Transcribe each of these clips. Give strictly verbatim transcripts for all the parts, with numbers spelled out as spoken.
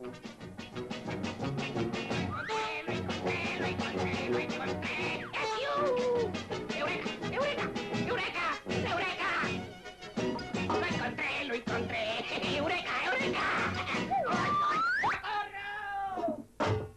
encontré, lo encontré, lo encontré. ¡Asiú! ¡Eureka! ¡Eureka! ¡Eureka! ¡Eureka! Lo encontré, lo encontré. ¡Eureka! ¡Eureka! ¡Ay, ay! ¡Socorro!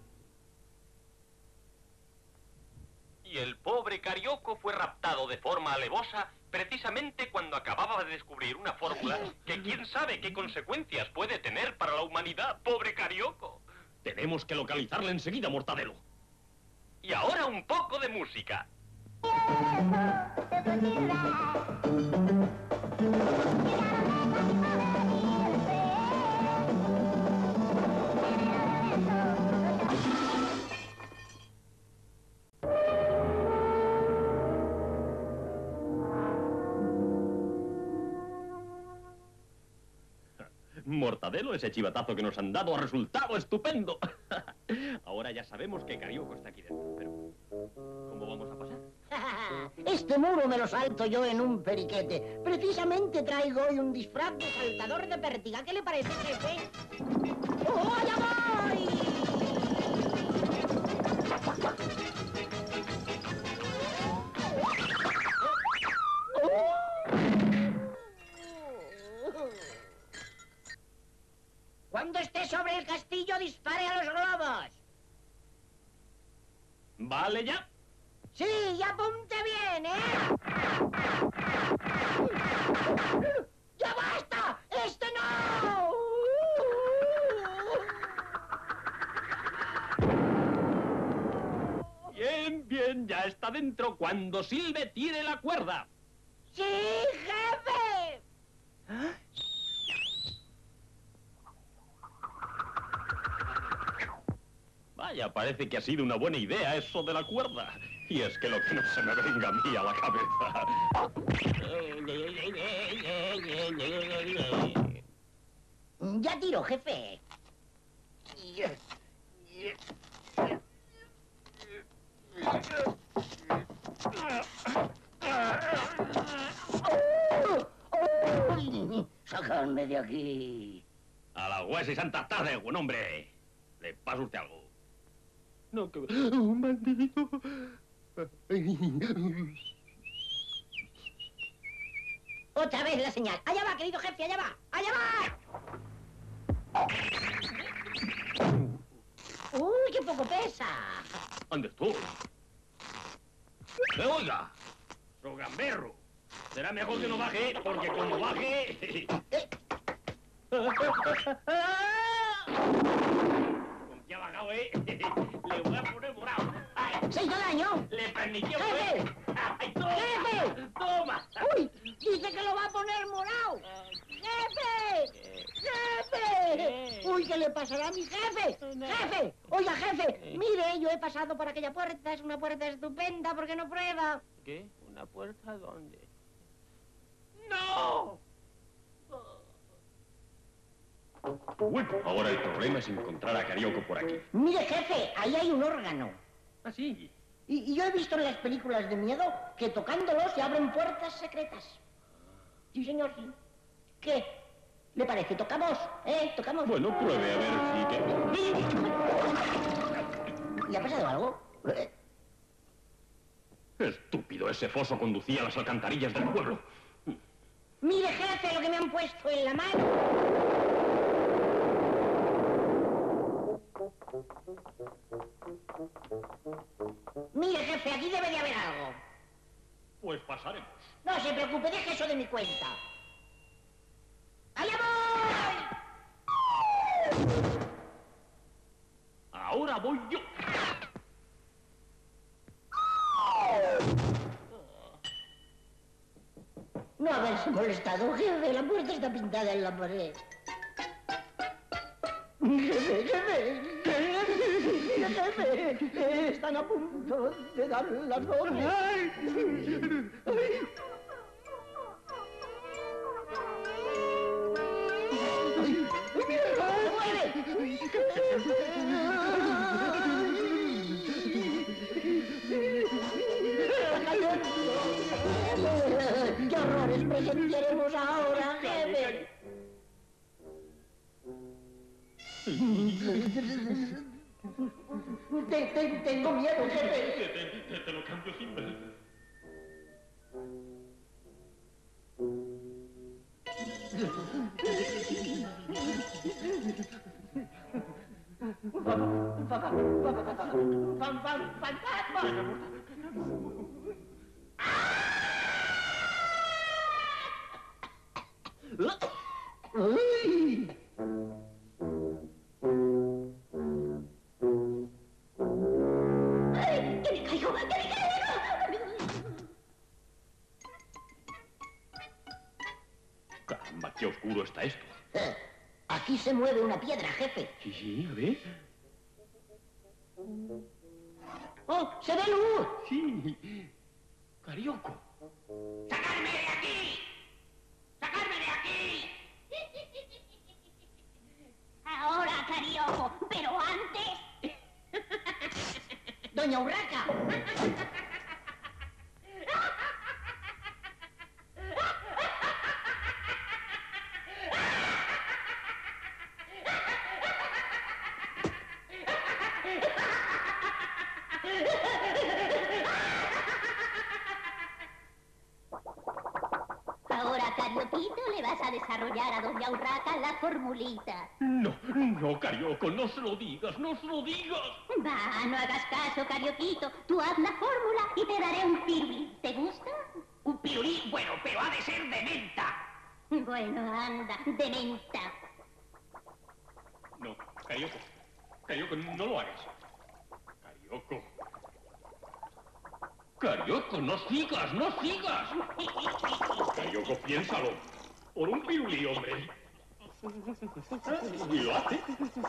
Y el pobre Carioco fue raptado de forma alevosa precisamente cuando acababa de descubrir una fórmula que quién sabe qué consecuencias puede tener para la humanidad. ¡Pobre Carioco! Tenemos que localizarle enseguida, Mortadelo. Y ahora un poco de música. Mortadelo, ese chivatazo que nos han dado ha resultado estupendo. Ahora ya sabemos que Carioco está aquí dentro, pero ¿cómo vamos a pasar? Este muro me lo salto yo en un periquete. Precisamente traigo hoy un disfraz de saltador de pértiga. ¿Qué le parece, jefe? ¡Oh, allá voy! Cuando esté sobre el castillo, dispare a los globos. Vale, ya. Sí, y apunte bien, ¿eh? ¡Ya basta! ¡Este no! Bien, bien, ya está dentro. Cuando silbe, tire la cuerda. ¡Sí, jefe! Vaya, parece que ha sido una buena idea eso de la cuerda. Y es que lo que no se me venga a mí a la cabeza. Ya tiro, jefe. ¡Sacadme de aquí! A la huesa y santa tarde, buen hombre. ¿Le pasa usted algo? No, que... ¡Un maldito! Otra vez la señal. ¡Allá va, querido jefe! ¡Allá va! ¡Allá va! ¡Uy, qué poco pesa! ¿Dónde tú? ¡Me oiga! ¡So gamberro! Será mejor que no baje, porque como baje... ¿Con qué ha bajado, eh? Le voy a poner morado. Ay, ¡Se hizo daño! ¡Le permitió, ¡Jefe! eh! ¡Ay, toma! ¡Jefe! ¡Toma! ¡Uy! ¡Dice que lo va a poner morado! ¡Jefe! ¡Jefe! ¡Uy, qué le pasará a mi jefe! ¡Jefe! Oiga, jefe, mire, yo he pasado por aquella puerta, es una puerta estupenda, ¿por qué no prueba? ¿Qué? ¿Una puerta dónde? ¡No! Bueno, ahora el problema es encontrar a Carioco por aquí. Mire, jefe, ahí hay un órgano. ¿Ah, sí? Y, y yo he visto en las películas de miedo que tocándolo se abren puertas secretas. Sí, señor, sí. ¿Qué? ¿Le parece? ¿Tocamos? ¿Eh? ¿Tocamos? Bueno, pruebe a ver si... que... ¿Le ha pasado algo? Estúpido, ese foso conducía a las alcantarillas del pueblo. Mire, jefe, lo que me han puesto en la mano. Mire, jefe, aquí debe de haber algo. Pues pasaremos. No se preocupe, deje eso de mi cuenta. ¡Allá voy! Ahora voy yo. No haberse molestado, jefe. La puerta está pintada en la pared. Jefe, jefe, jefe, jefe, están a punto de dar las doce. ¡Ay! ¡Ay! ¡Qué horrores presenciaremos ahora, jefe! Te- te- tengo miedo, jefe. Te, te- te lo cambio sin ver. ¡Fantasma! ¡Uy! ¡Ay! ¡Que me caigo! ¡Que me caigo! Caramba, qué oscuro está esto. Eh, Aquí se mueve una piedra, jefe. Sí, sí, a ver. ¡Oh, se ve luz! Sí. Carioco. ¡Sacarme de aquí! ¡Sacarme de aquí! Ahora, Carioco, pero antes... ¡Doña Urraca! Ahora, Cariopito, le vas a desarrollar a Doña Urraca la formulita. No, no, Carioco, no se lo digas, no se lo digas. Va, no hagas caso, Cariopito. Tú haz la fórmula y te daré un pirulí. ¿Te gusta? Un pirulí, bueno, pero ha de ser de menta. Bueno, anda, de menta. No, Carioco. Carioco, no lo hagas. Carioco. Carioco, no sigas, no sigas. Carioco, piénsalo. Por un pirulí, hombre. ¿Y lo hace?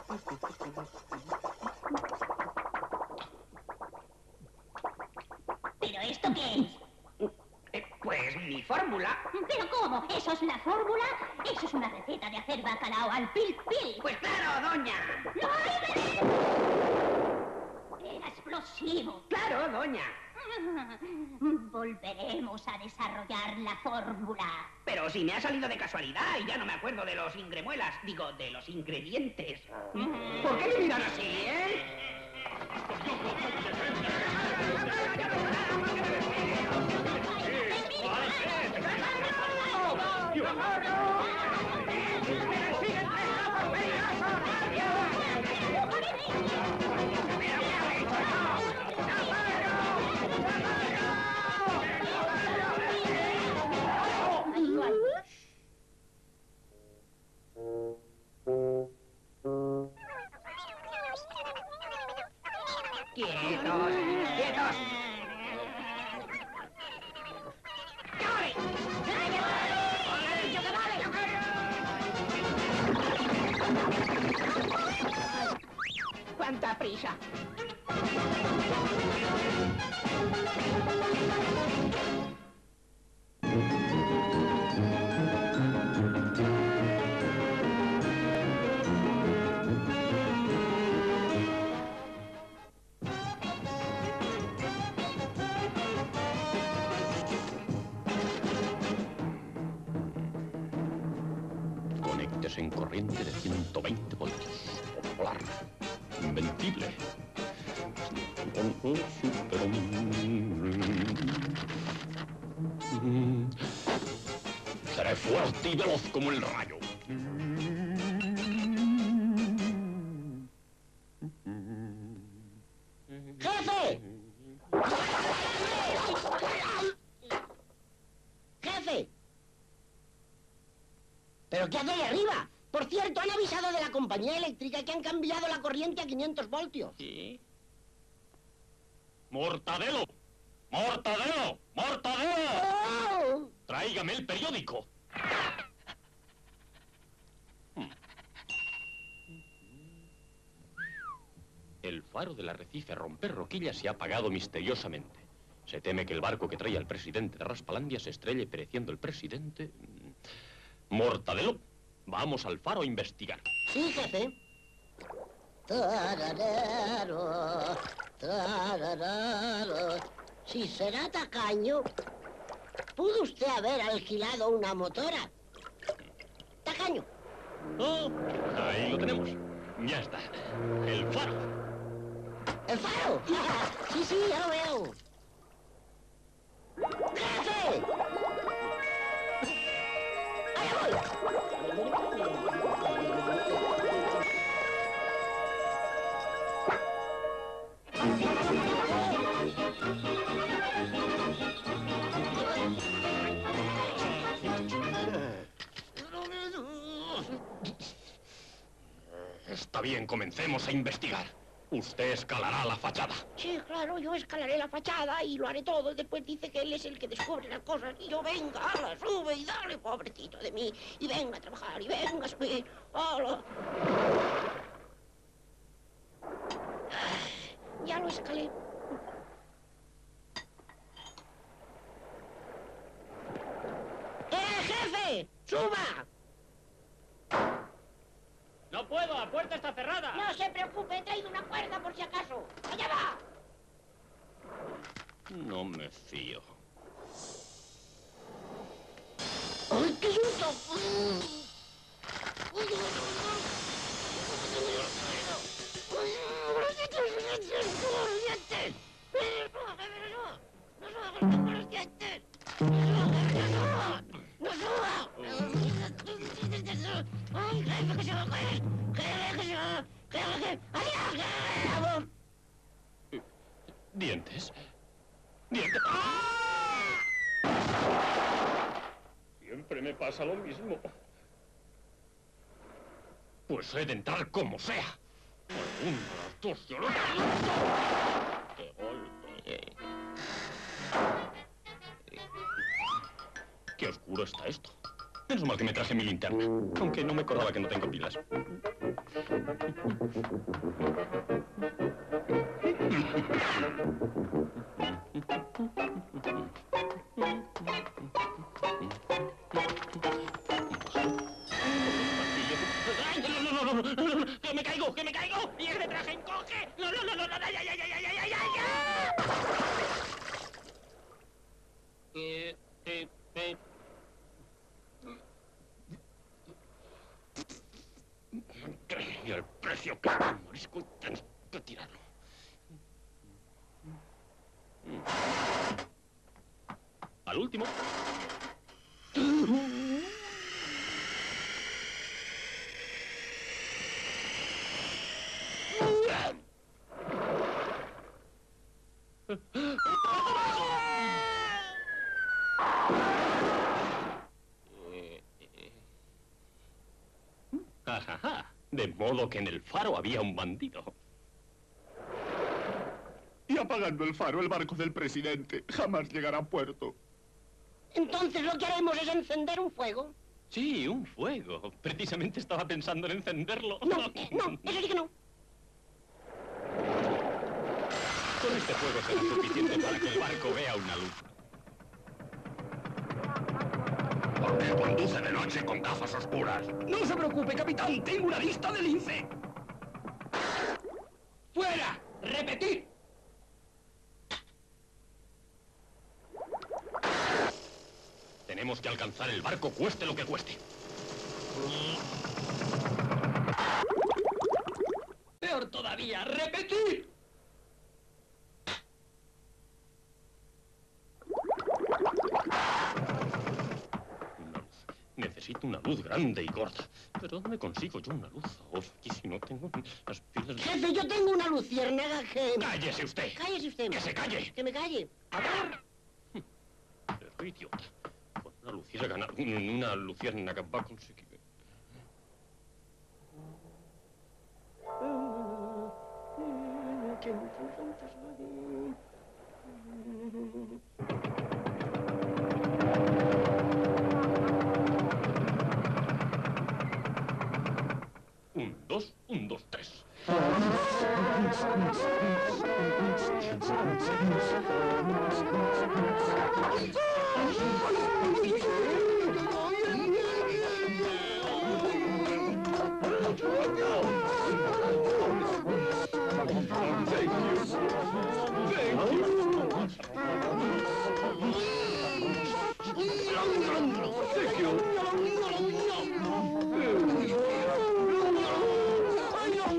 ¿Pero esto qué es? Eh, pues mi fórmula. ¿Pero cómo? ¿Eso es la fórmula? Eso es una receta de hacer bacalao al pil pil. Pues claro, doña. ¡No hay veneno! Era explosivo. Claro, doña. Volveremos a desarrollar la fórmula. Pero si me ha salido de casualidad y ya no me acuerdo de los ingremuelas, digo, de los ingredientes. ¿Por qué me miran así, eh? ¡Quietos! ¡Quietos! ¡Que vale! ¡Que vale! ¡Cuánta prisa! Conéctese en corriente de ciento veinte voltios. Polar. Invencible. Seré fuerte y veloz como el rayo. ¡Jefe! ¡Jefe! ¿Pero qué hace ahí arriba? Por cierto, han avisado de la compañía eléctrica que han cambiado la corriente a quinientos voltios. ¿Sí? ¡Mortadelo! ¡Mortadelo! ¡Mortadelo! ¡Oh! Tráigame el periódico. El faro del arrecife Romper Roquillas se ha apagado misteriosamente. Se teme que el barco que trae al presidente de Raspalandia se estrelle pereciendo el presidente. Mortadelo, vamos al faro a investigar. Sí, jefe. Tarararo, tarararo. Si será tacaño, ¿pudo usted haber alquilado una motora? Tacaño. Oh, ahí lo tenemos. Ya está. El faro. ¡El faro! Sí, sí, ya lo veo. ¡Jefe! ¡Allá voy! Está bien, comencemos a investigar. Usted escalará la fachada. Sí, claro, yo escalaré la fachada y lo haré todo. Después dice que él es el que descubre las cosas. Y yo, venga, ala, sube y dale, pobrecito de mí. Y venga a trabajar, y venga a subir. Ala. Ya lo escalé. ¡Eh, jefe! ¡Suba! ¡No puedo! ¡La puerta está cerrada! No se preocupe, he traído una cuerda por si acaso. ¡Allá va! No me fío. ¡Ay, qué susto! ¡Ay, jefe, que se va a caer! ¡Jefe, que se va! ¡Jefe, que... ¡Adiós, jefe! ¿Dientes? ¡Dientes! Siempre me pasa lo mismo. Pues he de entrar como sea. Alguna, dos, yo lo... ¡Qué golpe! ¡Qué oscuro está esto! Menos mal que me traje mi linterna, aunque no me acordaba que no tengo pilas. ¡Ay, no, no, no, no, no, no, no! ¡Que me caigo, que me caigo! ¡Y ese traje encoge! ¡No, no, no, no, no! ¡Ay, ay, ay, ay, ay, ay, ay, ay! Eh, eh, eh... Y el precio que el morisco tienes que tirarlo. Al último. Ajaja. De modo que en el faro había un bandido. Y apagando el faro, el barco del presidente jamás llegará a puerto. Entonces lo que haremos es encender un fuego. Sí, un fuego. Precisamente estaba pensando en encenderlo. No, no, eso sí que no. Con este fuego será suficiente para que el barco vea una luz. ¿Por qué conduce de noche con gafas oscuras? No se preocupe, capitán. Tengo una lista del lince. ¡Fuera! ¡Repetir! Tenemos que alcanzar el barco, cueste lo que cueste. Peor todavía, repetir. Una luz. Necesito una luz grande y gorda. ¿Pero dónde consigo yo una luz ahora? Y si no tengo las pilas... Jefe, yo tengo una luciérnaga que... ¡Cállese usted! Cállese usted. ¡Que se calle! Que me calle. A ver. Pero idiota. Con una luciérnaga, una luciérnaga va a conseguir... Un, dos, un, dos, tres. Thank you.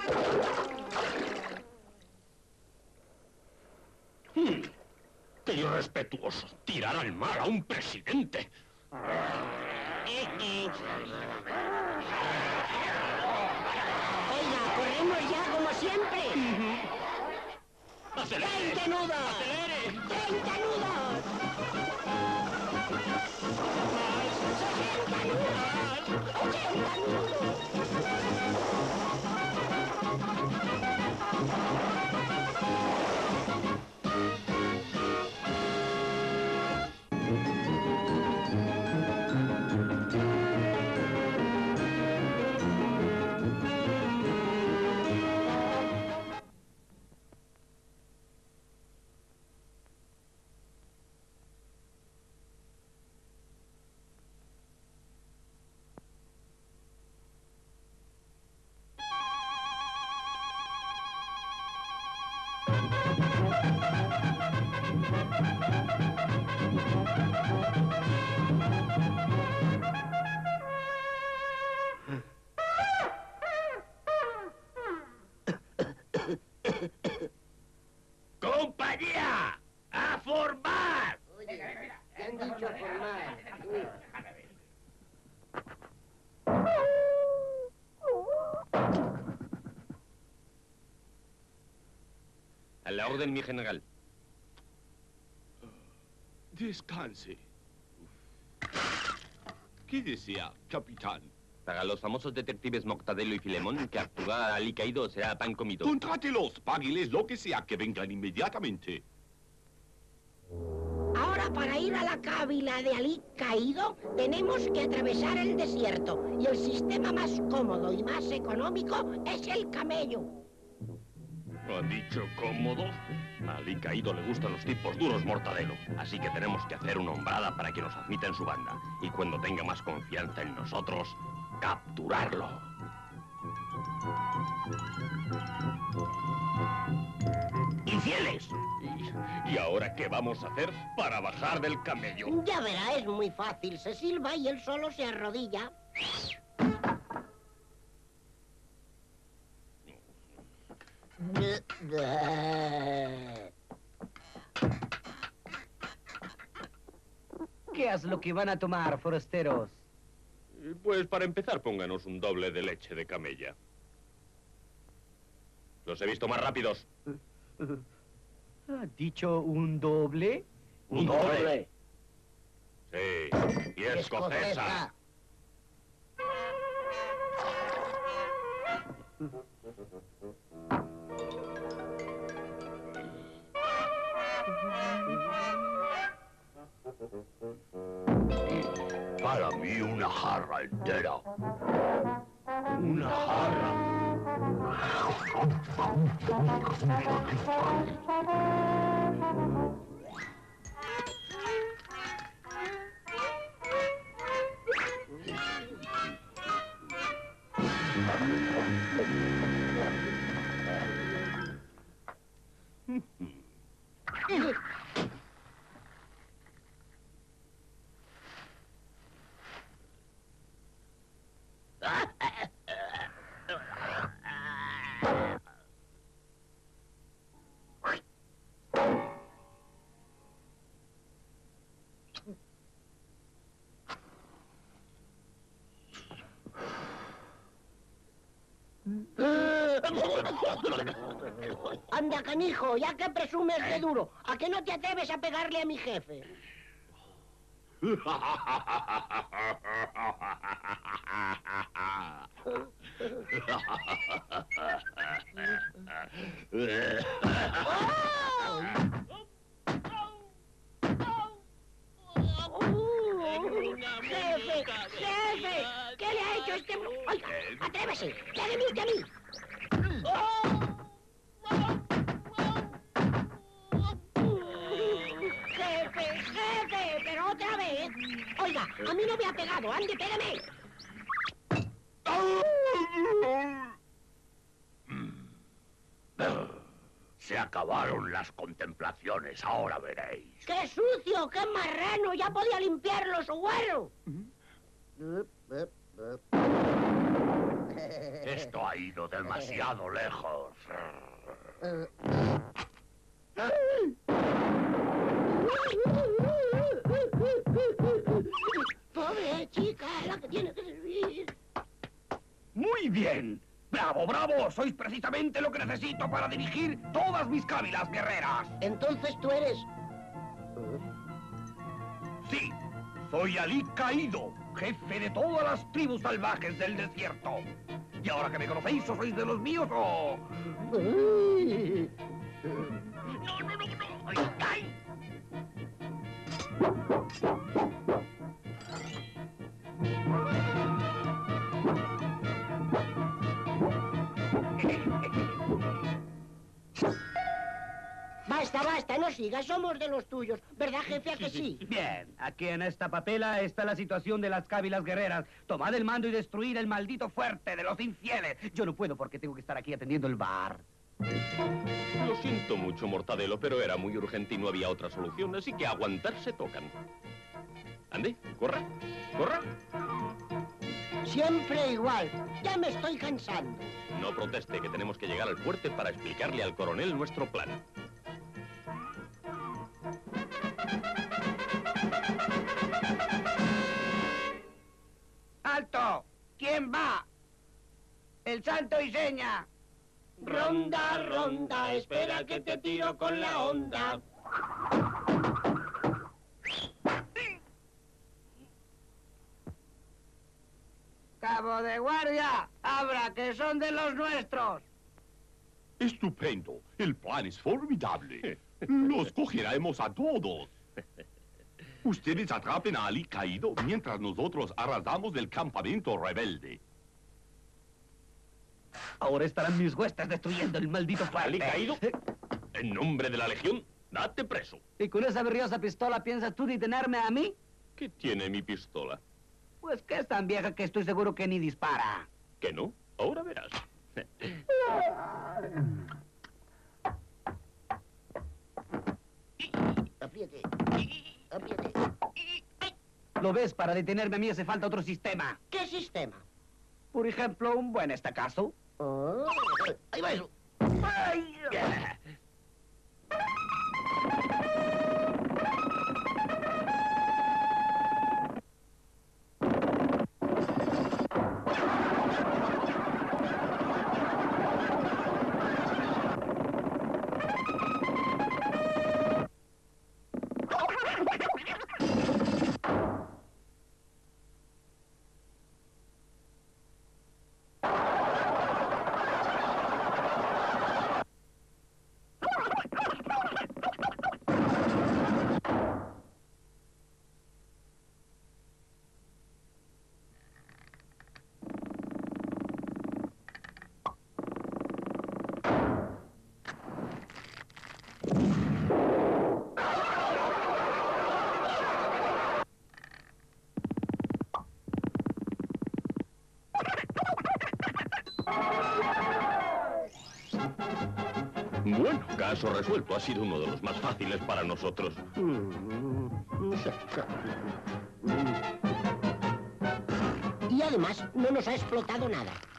Hmm. ¡Qué irrespetuoso! ¡Tirar al mar a un presidente! Oiga, corremos ya como siempre. ¡Acelere! ¡Veinte nudos! ¡Acelere! ¡Treinta nudos! ¡Sesenta nudos! ¡Ochenta nudos! ¡Compañía! ¡A formar! Oye, ¿qué han dicho formar? Uy. A la orden, mi general. Descanse. ¿Qué desea, capitán? Para los famosos detectives Mortadelo y Filemón, que Arturo Ali caído será pan comido. Contrátelos, págueles lo que sea, que vengan inmediatamente. Ahora, para ir a la cábila de Alí caído, tenemos que atravesar el desierto. Y el sistema más cómodo y más económico es el camello. ¿Ha dicho cómodo? A Ali caído le gustan los tipos duros, Mortadelo. Así que tenemos que hacer una hombrada para que nos admita en su banda. Y cuando tenga más confianza en nosotros, capturarlo. ¡Infieles! ¿Y, ¿Y ahora qué vamos a hacer para bajar del camello? Ya verá, es muy fácil. Se silba y él solo se arrodilla. ¿Qué es lo que van a tomar, forasteros? Pues para empezar, pónganos un doble de leche de camella. Los he visto más rápidos. ¿Ha dicho un doble? ¿Un doble? Sí, y escocesa. Para mí una jarra entera. Una jarra. Anda, canijo, ya que presumes de duro, ¿a qué no te atreves a pegarle a mi jefe? ¡Jefe! ¡Jefe! ¿Qué le ha hecho este... Oiga, atrévese, pégame usted a mí. Jefe, jefe, pero otra vez. Oiga, a mí no me ha pegado, ande, pégame. Se acabaron las contemplaciones, ahora veréis. ¡Qué sucio, qué marrano! ¡Ya podía limpiarlo su güero! Esto ahí ido demasiado lejos. Pobre chica, la que tiene que servir. Muy bien. ¡Bravo, bravo! Sois precisamente lo que necesito para dirigir todas mis cávilas guerreras. Entonces tú eres... Sí, soy Ali Caído, jefe de todas las tribus salvajes del desierto. Y ahora que me conocéis, ¿o sois de los míos o...? No, no, no, no. ¡Ay, ay! Basta, basta, no sigas, somos de los tuyos. ¿Verdad, jefe, a que sí? Bien, aquí en esta papela está la situación de las cávilas guerreras. Tomad el mando y destruir el maldito fuerte de los infieles. Yo no puedo porque tengo que estar aquí atendiendo el bar. Lo siento mucho, Mortadelo, pero era muy urgente y no había otra solución, así que a aguantarse tocan. Ande, corra, corra. Siempre igual. Ya me estoy cansando. No proteste, que tenemos que llegar al fuerte para explicarle al coronel nuestro plan. ¡Alto! ¿Quién va? El santo y seña. Ronda, ronda, espera que te tiro con la onda. Cabo de guardia, abra, que son de los nuestros. Estupendo. El plan es formidable. Los cogeremos a todos. Ustedes atrapen a Ali Caído mientras nosotros arrasamos el campamento rebelde. Ahora estarán mis huestes destruyendo el maldito fuerte. Ali Caído, en nombre de la Legión, date preso. ¿Y con esa berriosa pistola piensas tú detenerme a mí? ¿Qué tiene mi pistola? Pues que es tan vieja que estoy seguro que ni dispara. ¿Que no? Ahora verás. Apriete. Apriete. ¿Lo ves? Para detenerme a mí hace falta otro sistema. ¿Qué sistema? Por ejemplo, un buen estacazo. Oh, ahí va eso. ¡Ay! Bueno, caso resuelto. Ha sido uno de los más fáciles para nosotros. Y además no nos ha explotado nada.